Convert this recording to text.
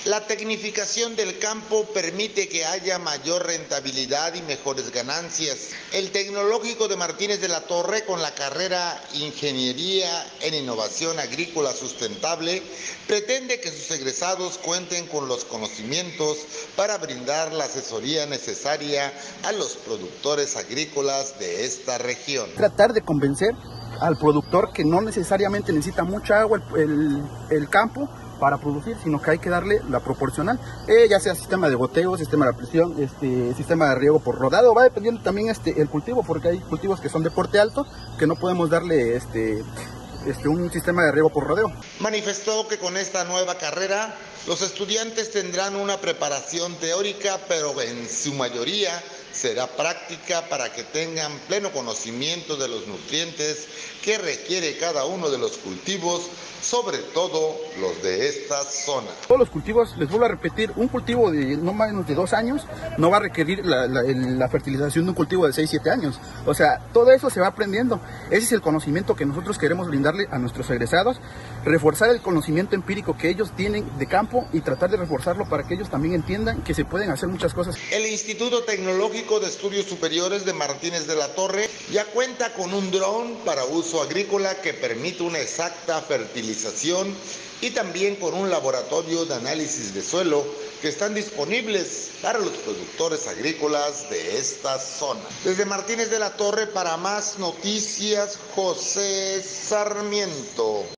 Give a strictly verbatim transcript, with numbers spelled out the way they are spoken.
La tecnificación del campo permite que haya mayor rentabilidad y mejores ganancias. El Tecnológico de Martínez de la Torre, con la carrera Ingeniería en Innovación Agrícola Sustentable, pretende que sus egresados cuenten con los conocimientos para brindar la asesoría necesaria a los productores agrícolas de esta región. Tratar de convencer al productor que no necesariamente necesita mucha agua el, el, el campo para producir, sino que hay que darle la proporcional, eh, ya sea sistema de goteo, sistema de presión, este, sistema de riego por rodado, va dependiendo también este, el cultivo, porque hay cultivos que son de porte alto, que no podemos darle este, este, un sistema de riego por rodeo. Manifestó que con esta nueva carrera los estudiantes tendrán una preparación teórica, pero en su mayoría será práctica para que tengan pleno conocimiento de los nutrientes que requiere cada uno de los cultivos, sobre todo los de esta zona. Todos los cultivos, les vuelvo a repetir, un cultivo de no menos de dos años no va a requerir la, la, la fertilización de un cultivo de seis, siete años. O sea, todo eso se va aprendiendo. Ese es el conocimiento que nosotros queremos brindarle a nuestros egresados, reforzar el conocimiento empírico que ellos tienen de campo y tratar de reforzarlo para que ellos también entiendan que se pueden hacer muchas cosas. El Instituto Tecnológico de Estudios Superiores de Martínez de la Torre ya cuenta con un dron para uso agrícola que permite una exacta fertilización y también con un laboratorio de análisis de suelo que están disponibles para los productores agrícolas de esta zona. Desde Martínez de la Torre, para más noticias, José Sarmiento.